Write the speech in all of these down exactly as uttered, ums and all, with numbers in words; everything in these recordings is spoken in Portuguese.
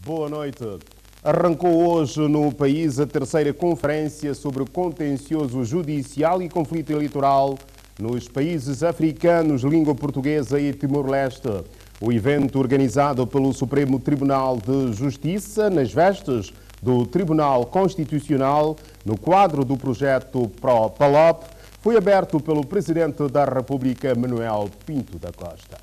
Boa noite. Arrancou hoje no país a terceira conferência sobre contencioso judicial e conflito eleitoral nos países africanos, língua portuguesa e Timor-Leste. O evento, organizado pelo Supremo Tribunal de Justiça, nas vestes do Tribunal Constitucional, no quadro do projeto Pro-Palop, foi aberto pelo Presidente da República, Manuel Pinto da Costa.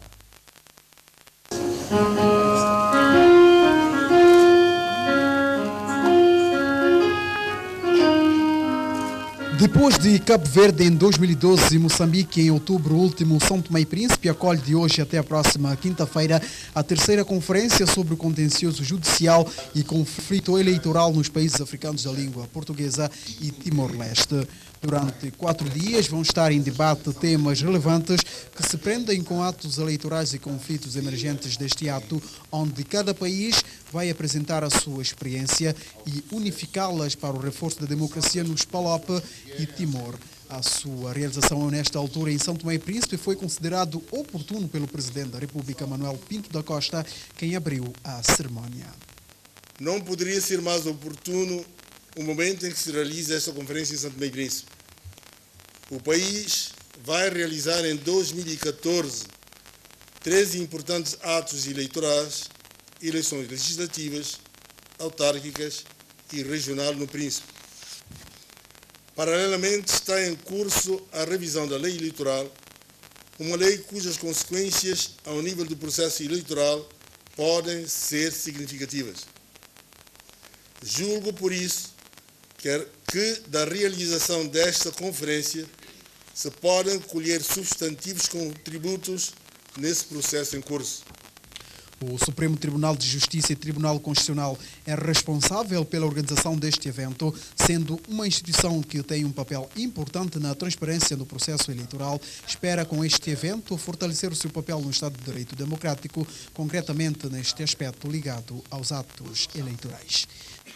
Depois de Cabo Verde em dois mil e doze e Moçambique em outubro último, São Tomé e Príncipe acolhe de hoje até a próxima quinta-feira a terceira conferência sobre o contencioso judicial e conflito eleitoral nos países africanos da língua portuguesa e Timor-Leste. Durante quatro dias vão estar em debate temas relevantes que se prendem com atos eleitorais e conflitos emergentes deste ato, onde cada país vai apresentar a sua experiência e unificá-las para o reforço da democracia nos Palop e Timor. A sua realização nesta altura em São Tomé e Príncipe foi considerado oportuno pelo Presidente da República, Manuel Pinto da Costa, quem abriu a cerimónia. Não poderia ser mais oportuno o momento em que se realiza esta conferência em São Tomé e Príncipe. O país vai realizar em dois mil e catorze treze importantes atos eleitorais, eleições legislativas, autárquicas e regional no Príncipe. Paralelamente está em curso a revisão da lei eleitoral, uma lei cujas consequências ao nível do processo eleitoral podem ser significativas. Julgo, por isso, que da realização desta conferência se podem colher substantivos contributos nesse processo em curso. O Supremo Tribunal de Justiça e Tribunal Constitucional é responsável pela organização deste evento, sendo uma instituição que tem um papel importante na transparência do processo eleitoral. Espera com este evento fortalecer o seu papel no Estado de Direito Democrático, concretamente neste aspecto ligado aos atos eleitorais.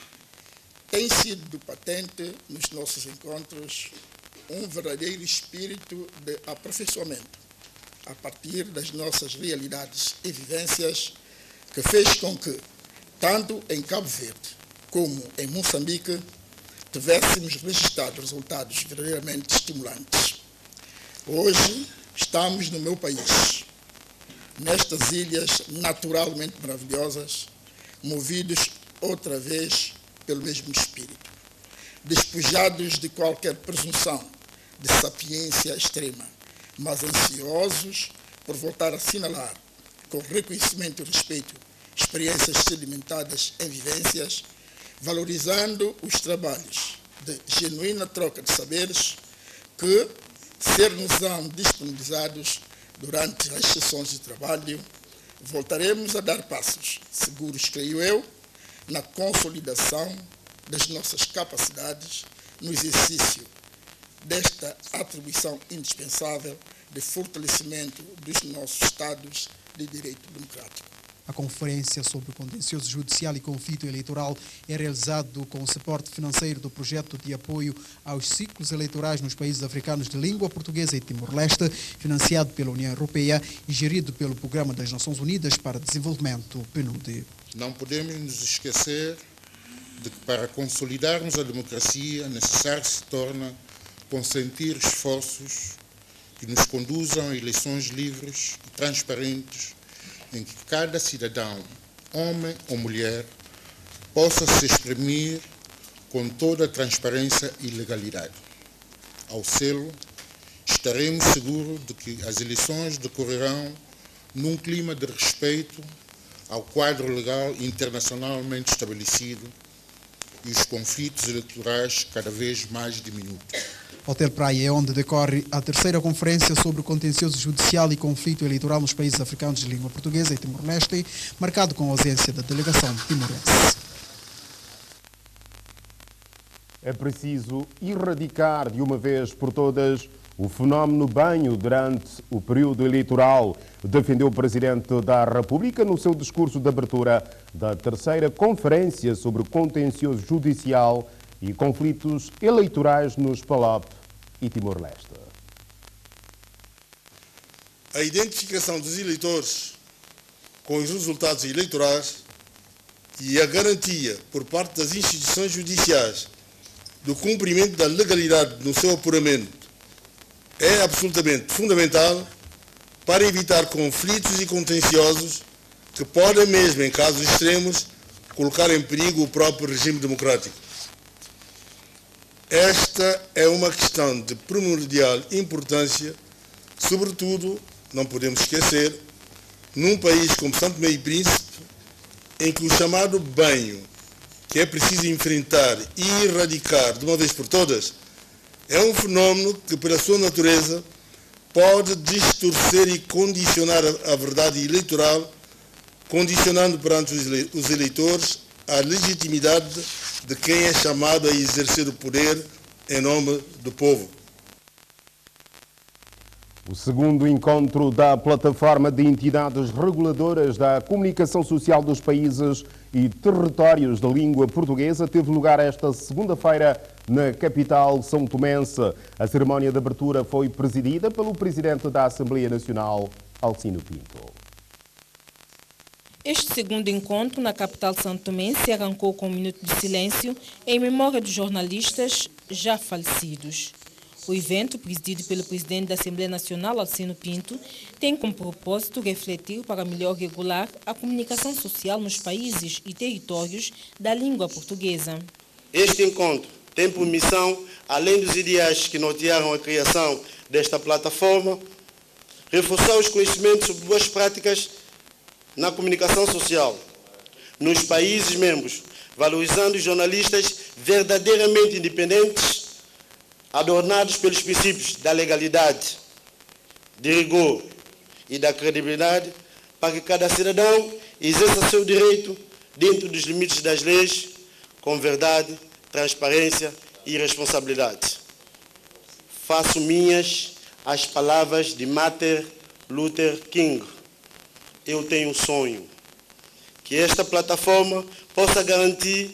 Tem sido patente nos nossos encontros um verdadeiro espírito de aperfeiçoamento a partir das nossas realidades e vivências, que fez com que, tanto em Cabo Verde como em Moçambique, tivéssemos registrado resultados verdadeiramente estimulantes. Hoje estamos no meu país, nestas ilhas naturalmente maravilhosas, movidos outra vez pelo mesmo espírito, despojados de qualquer presunção de sapiência extrema, mas ansiosos por voltar a assinalar, com reconhecimento e respeito, experiências sedimentadas em vivências, valorizando os trabalhos de genuína troca de saberes que ser-nos-ão disponibilizados durante as sessões de trabalho. Voltaremos a dar passos seguros, creio eu, na consolidação das nossas capacidades, no exercício desta atribuição indispensável de fortalecimento dos nossos Estados de Direito Democrático. A conferência sobre o contencioso judicial e conflito eleitoral é realizado com o suporte financeiro do projeto de apoio aos ciclos eleitorais nos países africanos de língua portuguesa e Timor-Leste, financiado pela União Europeia e gerido pelo Programa das Nações Unidas para Desenvolvimento, P N U D. Não podemos nos esquecer de que para consolidarmos a democracia necessário se torna consentir esforços que nos conduzam a eleições livres e transparentes, em que cada cidadão, homem ou mulher, possa se exprimir com toda a transparência e legalidade. Ao sê-lo, estaremos seguros de que as eleições decorrerão num clima de respeito ao quadro legal internacionalmente estabelecido e os conflitos eleitorais cada vez mais diminutos. Hotel Praia é onde decorre a terceira conferência sobre o contencioso judicial e conflito eleitoral nos países africanos de língua portuguesa e Timor-Leste, marcado com a ausência da delegação timorense. É preciso erradicar de uma vez por todas o fenómeno banho durante o período eleitoral, defendeu o Presidente da República no seu discurso de abertura da terceira conferência sobre o contencioso judicial e conflitos eleitorais nos Palop e Timor-Leste. A identificação dos eleitores com os resultados eleitorais e a garantia por parte das instituições judiciais do cumprimento da legalidade no seu apuramento é absolutamente fundamental para evitar conflitos e contenciosos que podem mesmo, em casos extremos, colocar em perigo o próprio regime democrático. Esta é uma questão de primordial importância, sobretudo, não podemos esquecer, num país como São Tomé e Príncipe, em que o chamado banho, que é preciso enfrentar e erradicar de uma vez por todas, é um fenómeno que, pela sua natureza, pode distorcer e condicionar a verdade eleitoral, condicionando perante os eleitores a legitimidade de quem é chamado a exercer o poder em nome do povo. O segundo encontro da Plataforma de Entidades Reguladoras da Comunicação Social dos Países e Territórios da Língua Portuguesa teve lugar esta segunda-feira na capital são tomense. A cerimónia de abertura foi presidida pelo Presidente da Assembleia Nacional, Alcino Pinto. Este segundo encontro na capital santomense arrancou com um minuto de silêncio em memória dos jornalistas já falecidos. O evento, presidido pelo Presidente da Assembleia Nacional, Alcino Pinto, tem como propósito refletir para melhor regular a comunicação social nos países e territórios da língua portuguesa. Este encontro tem por missão, além dos ideais que nortearam a criação desta plataforma, reforçar os conhecimentos sobre boas práticas na comunicação social nos países membros, valorizando os jornalistas verdadeiramente independentes, adornados pelos princípios da legalidade, de rigor e da credibilidade, para que cada cidadão exerça seu direito dentro dos limites das leis, com verdade, transparência e responsabilidade. Faço minhas as palavras de Martin Luther King. Eu tenho um sonho, que esta plataforma possa garantir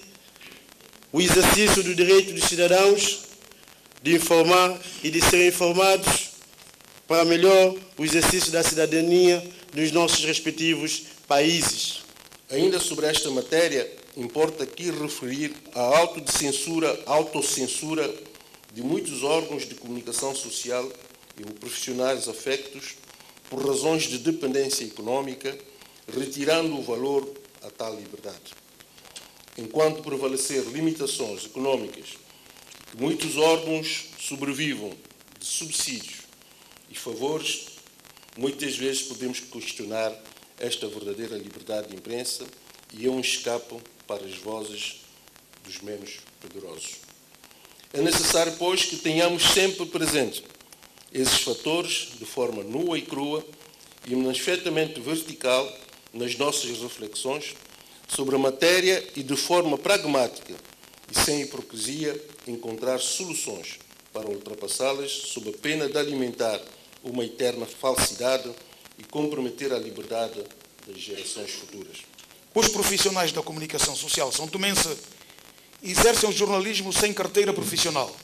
o exercício do direito dos cidadãos de informar e de serem informados para melhor o exercício da cidadania nos nossos respectivos países. Ainda sobre esta matéria, importa aqui referir a autocensura, autocensura de muitos órgãos de comunicação social e profissionais afectos por razões de dependência econômica, retirando o valor a tal liberdade. Enquanto prevalecer limitações econômicas, que muitos órgãos sobrevivam de subsídios e favores, muitas vezes podemos questionar esta verdadeira liberdade de imprensa e é um escape para as vozes dos menos poderosos. É necessário, pois, que tenhamos sempre presente esses fatores de forma nua e crua e manifestamente vertical nas nossas reflexões sobre a matéria e de forma pragmática e sem hipocrisia encontrar soluções para ultrapassá-las sob a pena de alimentar uma eterna falsidade e comprometer a liberdade das gerações futuras. Os profissionais da comunicação social são tomense exercem o jornalismo sem carteira profissional.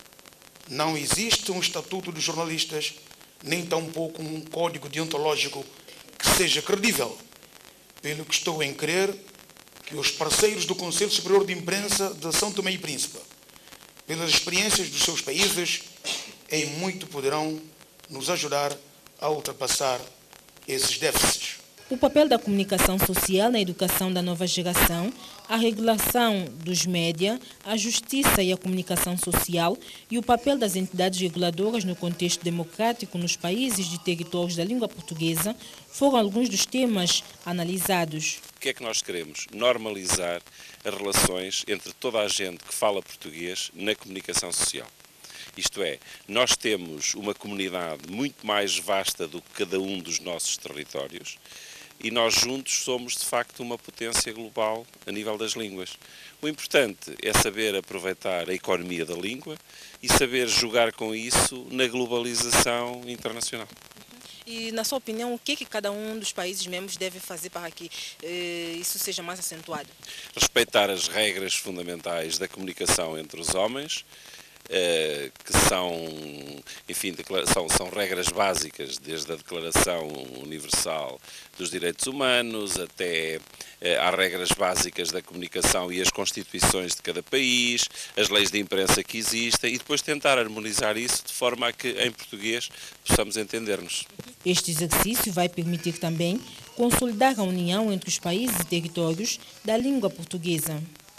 Não existe um estatuto de jornalistas, nem tampouco um código deontológico que seja credível, pelo que estou em crer que os parceiros do Conselho Superior de Imprensa de São Tomé e Príncipe, pelas experiências dos seus países, em muito poderão nos ajudar a ultrapassar esses déficits. O papel da comunicação social na educação da nova geração, a regulação dos média, a justiça e a comunicação social e o papel das entidades reguladoras no contexto democrático nos países de territórios da língua portuguesa foram alguns dos temas analisados. O que é que nós queremos? Normalizar as relações entre toda a gente que fala português na comunicação social. Isto é, nós temos uma comunidade muito mais vasta do que cada um dos nossos territórios e nós juntos somos, de facto, uma potência global a nível das línguas. O importante é saber aproveitar a economia da língua e saber jogar com isso na globalização internacional. E, na sua opinião, o que é que cada um dos países membros deve fazer para que eh, isso seja mais acentuado? Respeitar as regras fundamentais da comunicação entre os homens, eh, que são, enfim, são, são regras básicas, desde a Declaração Universal dos Direitos Humanos até eh, às regras básicas da comunicação e as constituições de cada país, as leis de imprensa que existem, e depois tentar harmonizar isso de forma a que, em português, possamos entender-nos. Este exercício vai permitir também consolidar a união entre os países e territórios da língua portuguesa.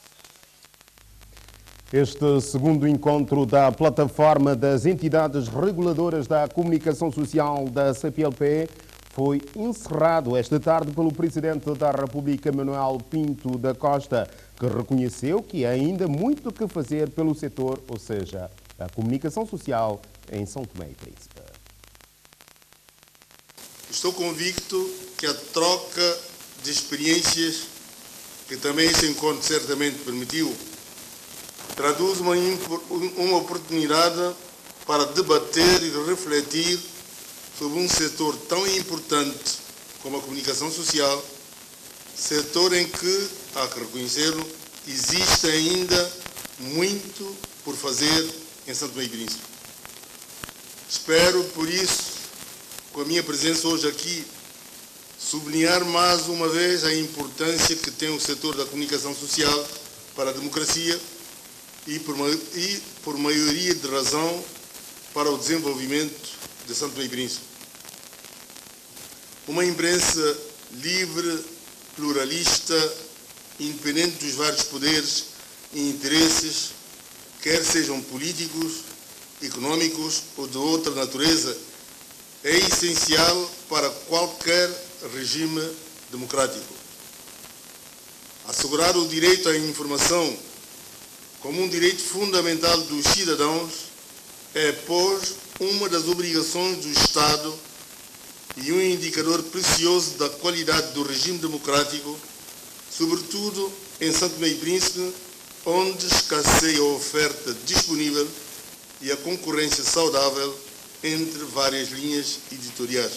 Este segundo encontro da plataforma das entidades reguladoras da comunicação social da C P L P foi encerrado esta tarde pelo Presidente da República, Manuel Pinto da Costa, que reconheceu que há ainda muito que fazer pelo setor, ou seja, a comunicação social em São Tomé e Príncipe. Estou convicto que a troca de experiências, que também esse encontro certamente permitiu, traduz uma, uma oportunidade para debater e refletir sobre um setor tão importante como a comunicação social, setor em que, há que reconhecê-lo, existe ainda muito por fazer em São Tomé e Príncipe. Espero, por isso, com a minha presença hoje aqui, sublinhar mais uma vez a importância que tem o setor da comunicação social para a democracia e por, e, por maioria de razão, para o desenvolvimento de São Tomé e Príncipe. Uma imprensa livre, pluralista, independente dos vários poderes e interesses, quer sejam políticos, econômicos ou de outra natureza, é essencial para qualquer regime democrático. Assegurar o direito à informação como um direito fundamental dos cidadãos é, pois, uma das obrigações do Estado e um indicador precioso da qualidade do regime democrático, sobretudo em São Tomé e Príncipe, onde escasseia a oferta disponível e a concorrência saudável entre várias linhas editoriais.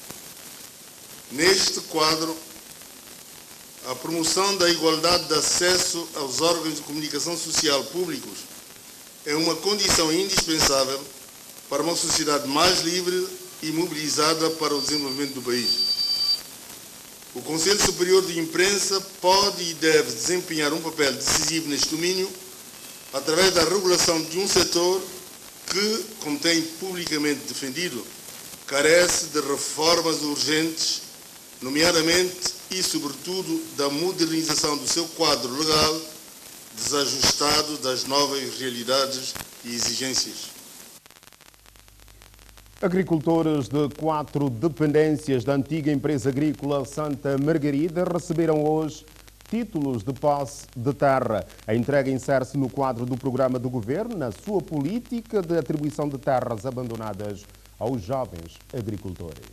Neste quadro, a promoção da igualdade de acesso aos órgãos de comunicação social públicos é uma condição indispensável para uma sociedade mais livre e mobilizada para o desenvolvimento do país. O Conselho Superior de Imprensa pode e deve desempenhar um papel decisivo neste domínio através da regulação de um setor que, como tem publicamente defendido, carece de reformas urgentes, nomeadamente e, sobretudo, da modernização do seu quadro legal, desajustado das novas realidades e exigências. Agricultores de quatro dependências da antiga empresa agrícola Santa Margarida receberam hoje títulos de posse de terra. A entrega insere-se no quadro do programa do governo na sua política de atribuição de terras abandonadas aos jovens agricultores.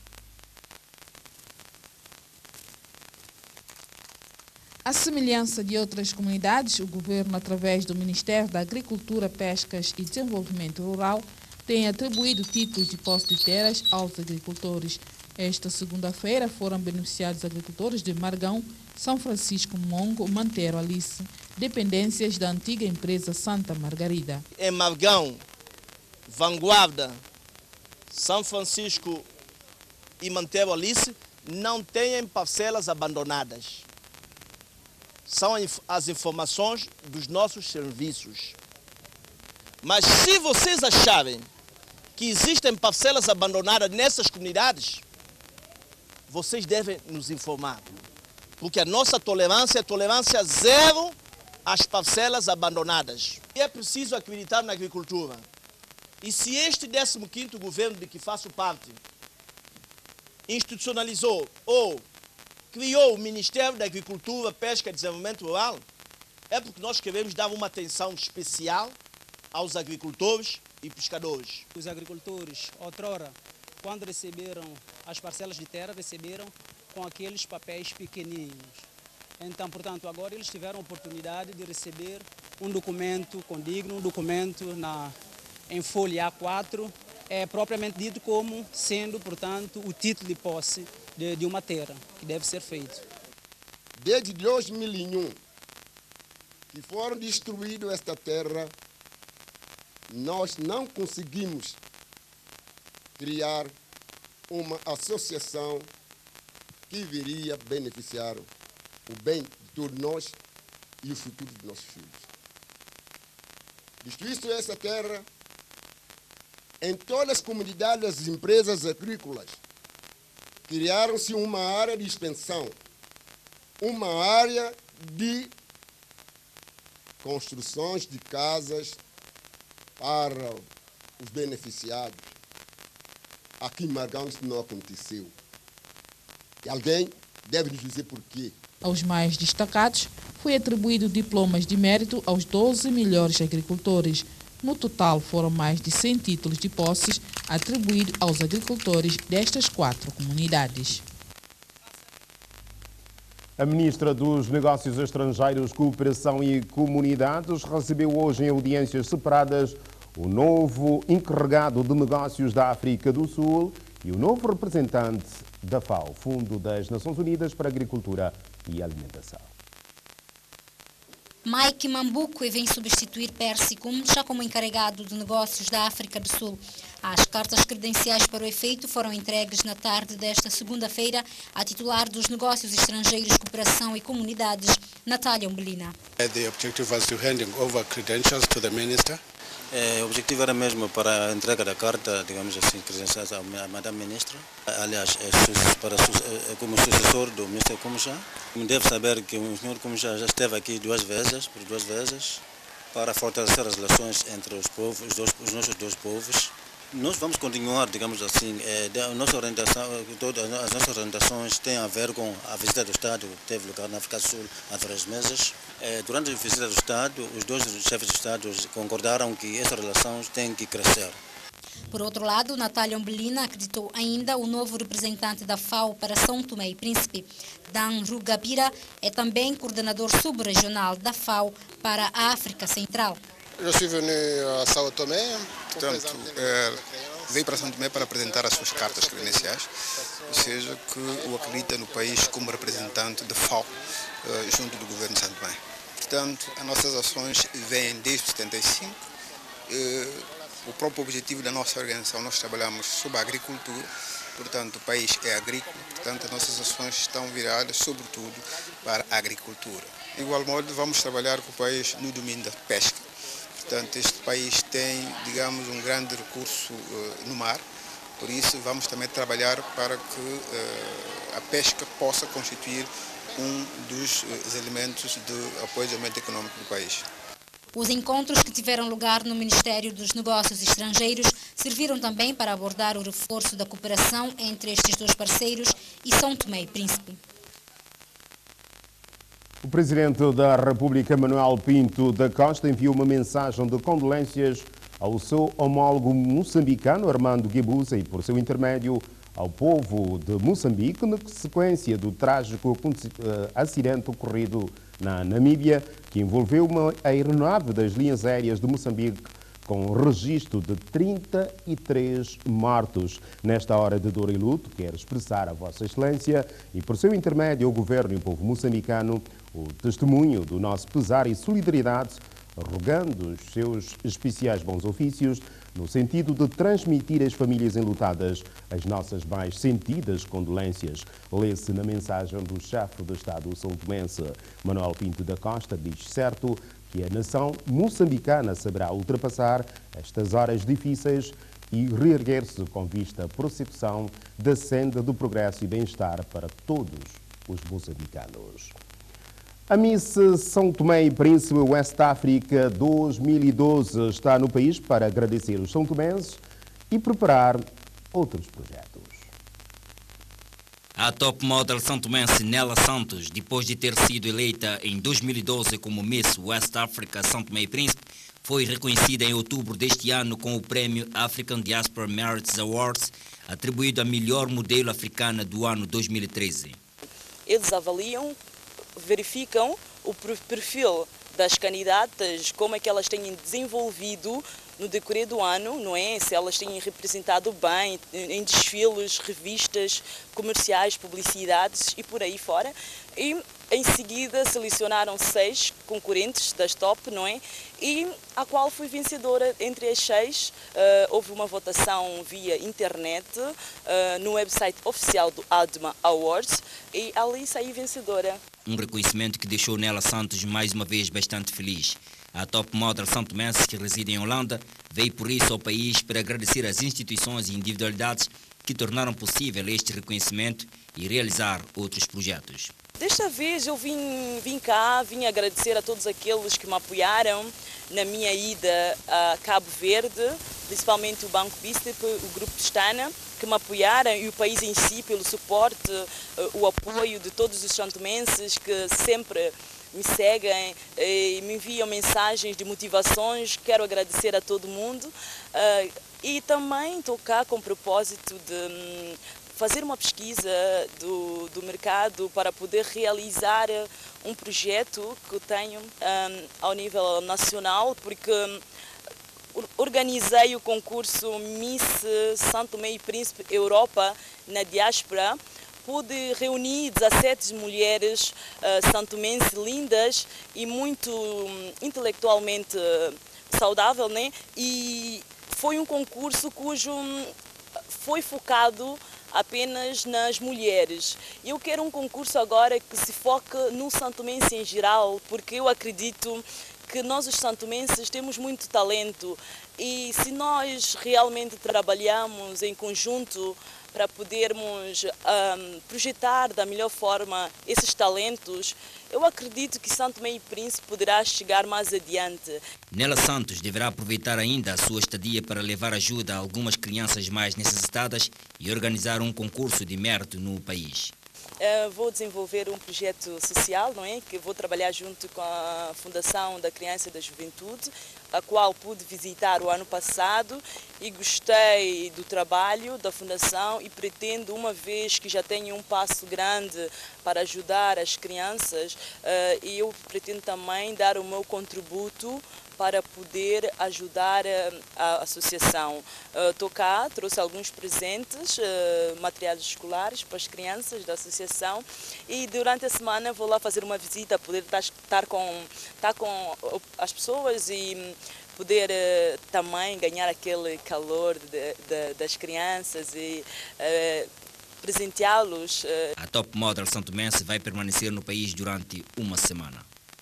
À semelhança de outras comunidades, o governo, através do Ministério da Agricultura, Pescas e Desenvolvimento Rural, tem atribuído títulos de posse de terras aos agricultores. Esta segunda-feira foram beneficiados agricultores de Margão, São Francisco Mongo, Mantero Alice, dependências da antiga empresa Santa Margarida. Em Margão, Vanguarda, São Francisco e Mantero Alice não têm parcelas abandonadas. São as informações dos nossos serviços. Mas se vocês acharem que existem parcelas abandonadas nessas comunidades, vocês devem nos informar. Porque a nossa tolerância é tolerância zero às parcelas abandonadas. E é preciso acreditar na agricultura. E se este décimo quinto governo de que faço parte institucionalizou ou criou o Ministério da Agricultura, Pesca e Desenvolvimento Rural, é porque nós queremos dar uma atenção especial aos agricultores e pescadores. Os agricultores, outrora, quando receberam as parcelas de terra, receberam com aqueles papéis pequeninos. Então, portanto, agora eles tiveram a oportunidade de receber um documento condigno, um documento na, em folha A quatro, é propriamente dito como sendo, portanto, o título de posse de, de uma terra, que deve ser feito. Desde dois mil e um, que foram distribuídas esta terra, nós não conseguimos criar uma associação que viria beneficiar o bem de todos nós e o futuro dos nossos filhos. Visto isso, essa terra, em todas as comunidades das empresas agrícolas, criaram-se uma área de expansão, uma área de construções de casas para os beneficiados. Aqui em Margão isso não aconteceu. E alguém deve nos dizer por quê. Aos mais destacados, foi atribuído diplomas de mérito aos doze melhores agricultores. No total, foram mais de cem títulos de posses atribuídos aos agricultores destas quatro comunidades. A ministra dos Negócios Estrangeiros, Cooperação e Comunidades recebeu hoje em audiências separadas o novo encarregado de negócios da África do Sul e o novo representante da FAO, Fundo das Nações Unidas para a Agricultura e Alimentação. Mike Mambuque vem substituir Percy Kumcha como encarregado de negócios da África do Sul. As cartas credenciais para o efeito foram entregues na tarde desta segunda-feira à titular dos Negócios Estrangeiros, Cooperação e Comunidades, Natália Umbelina. The objective was to handing over credentials to the minister. É, o objetivo era mesmo para a entrega da carta, digamos assim, credenciais à Madame Ministra. Aliás, é, para, é, como sucessor do Mister Kumcha. Deve saber que o senhor Kumcha já esteve aqui duas vezes, por duas vezes, para fortalecer as relações entre os povos, os, dois, os nossos dois povos. Nós vamos continuar, digamos assim, é, a nossa orientação, todas as nossas orientações têm a ver com a visita do Estado que teve lugar na África do Sul há três meses. É, durante a visita do Estado, os dois chefes de Estado concordaram que essas relações têm que crescer. Por outro lado, Natália Umbelina acreditou ainda o novo representante da FAO para São Tomé e Príncipe. Dan Rugabira é também coordenador subregional da FAO para a África Central. Eu estou venu a São Tomé. Portanto, é, veio para São Tomé para apresentar as suas cartas credenciais, ou seja, que o acredita no país como representante da FAO é, junto do governo de São Tomé. Portanto, as nossas ações vêm desde setenta e cinco. É, o próprio objetivo da nossa organização, nós trabalhamos sobre a agricultura, portanto, o país é agrícola, portanto, as nossas ações estão viradas, sobretudo, para a agricultura. De igual modo, vamos trabalhar com o país no domínio da pesca. Portanto, este país tem, digamos, um grande recurso uh, no mar, por isso vamos também trabalhar para que uh, a pesca possa constituir um dos uh, elementos de apoio ao desenvolvimento econômico do país. Os encontros que tiveram lugar no Ministério dos Negócios Estrangeiros serviram também para abordar o reforço da cooperação entre estes dois parceiros e São Tomé e Príncipe. O Presidente da República, Manuel Pinto da Costa, enviou uma mensagem de condolências ao seu homólogo moçambicano, Armando Guebuza, e por seu intermédio ao povo de Moçambique, na sequência do trágico acidente ocorrido na Namíbia, que envolveu uma aeronave das linhas aéreas de Moçambique, com registro de trinta e três mortos. Nesta hora de dor e luto, quero expressar a Vossa Excelência e, por seu intermédio, ao Governo e ao povo moçambicano, o testemunho do nosso pesar e solidariedade, rogando os seus especiais bons ofícios, no sentido de transmitir às famílias enlutadas as nossas mais sentidas condolências. Lê-se na mensagem do chefe do Estado são-tomense, Manuel Pinto da Costa, diz certo que a nação moçambicana saberá ultrapassar estas horas difíceis e reerguer-se com vista à prossecução da senda do progresso e bem-estar para todos os moçambicanos. A Miss São Tomé e Príncipe West Africa dois mil e doze está no país para agradecer os são-tomenses e preparar outros projetos. A top model são-tomense Nela Santos, depois de ter sido eleita em dois mil e doze como Miss West Africa São Tomé e Príncipe, foi reconhecida em outubro deste ano com o prêmio African Diaspora Merits Awards, atribuído a melhor modelo africana do ano dois mil e treze. Eles avaliam, verificam o perfil das candidatas, como é que elas têm desenvolvido no decorrer do ano, não é? Se elas têm representado bem em desfiles, revistas, comerciais, publicidades e por aí fora. E em seguida selecionaram seis concorrentes das top, não é? E a qual fui vencedora entre as seis. Uh, houve uma votação via internet uh, no website oficial do ADMA Awards e ali saí vencedora. Um reconhecimento que deixou Nela Santos mais uma vez bastante feliz. A top model santomense, que reside em Holanda, veio por isso ao país para agradecer às instituições e individualidades que tornaram possível este reconhecimento e realizar outros projetos. Desta vez eu vim, vim cá, vim agradecer a todos aqueles que me apoiaram na minha ida a Cabo Verde, principalmente o Banco Bistep, o Grupo Pestana, que me apoiaram, e o país em si pelo suporte, o apoio de todos os santomenses que sempre me seguem e me enviam mensagens de motivações. Quero agradecer a todo mundo e também estou cá com o propósito de fazer uma pesquisa do, do mercado para poder realizar um projeto que eu tenho um, ao nível nacional, porque organizei o concurso Miss São Tomé e Príncipe Europa na diáspora. Pude reunir dezassete mulheres uh, santomenses lindas e muito um, intelectualmente uh, saudável, né? E foi um concurso cujo um, foi focado apenas nas mulheres. Eu quero um concurso agora que se foque no santomense em geral, porque eu acredito que nós os santomenses temos muito talento e se nós realmente trabalhamos em conjunto para podermos um, projetar da melhor forma esses talentos, eu acredito que São Tomé e Príncipe poderá chegar mais adiante. Nela Santos deverá aproveitar ainda a sua estadia para levar ajuda a algumas crianças mais necessitadas e organizar um concurso de mérito no país. Uh, vou desenvolver um projeto social, não é? Que vou trabalhar junto com a Fundação da Criança e da Juventude, a qual pude visitar o ano passado e gostei do trabalho da Fundação e pretendo, uma vez que já tenho um passo grande para ajudar as crianças, uh, eu pretendo também dar o meu contributo para poder ajudar a associação. Estou cá, trouxe alguns presentes, materiais escolares para as crianças da associação e durante a semana vou lá fazer uma visita, poder estar com, estar com as pessoas e poder também ganhar aquele calor de, de, das crianças e uh, presenteá-los. A top model santomense vai permanecer no país durante uma semana.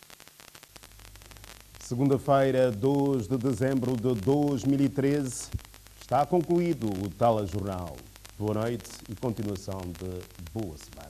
Segunda-feira, dois de dezembro de dois mil e treze, está concluído o telejornal. Boa noite e continuação de boa semana.